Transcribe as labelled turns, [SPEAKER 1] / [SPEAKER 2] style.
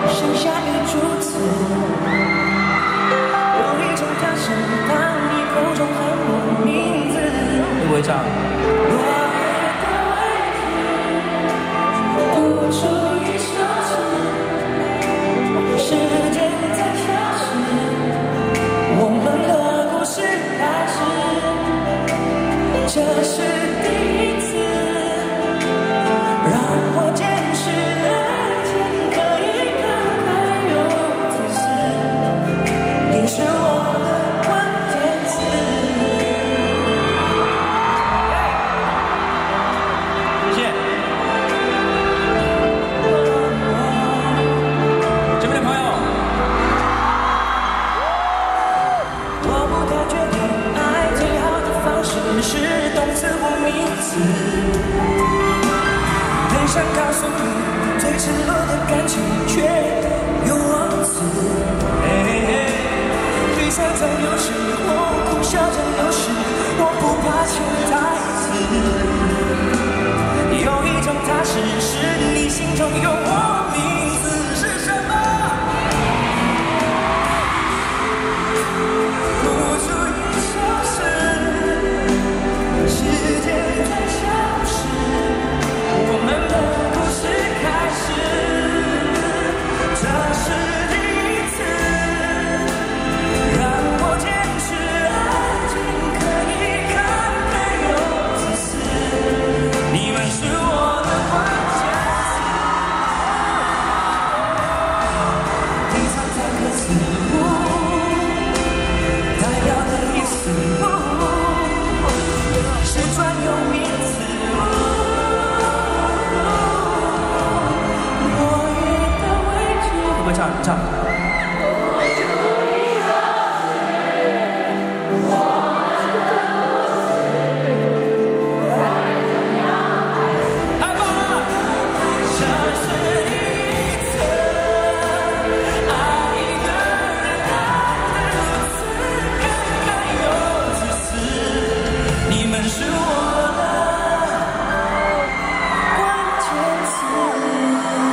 [SPEAKER 1] 剩下一柱子，有一种假设，当你口中喊我名字，会不会唱？这是第一次让我见识爱情可以慷慨又自私，你是我的关键词。谢谢。这边的朋友，我不太确定爱最好的方式是动词或名词，很想告诉你最赤裸的感情，却又忘词。沮丧中有时，我苦笑中有时，我不怕潜台词。有一种踏实，是你心中有我名字是什么？不属于消失。时间在消失，我们的故事开始，这是第一次让我见识爱情可以慷慨又自私，你们是我的关键词，隐藏在歌词，代表的意思。是专有名词，我也的位置。会不会唱？唱。太棒了！这是第一次爱一个人，爱得如此慷慨又自私。你们是我的关键词。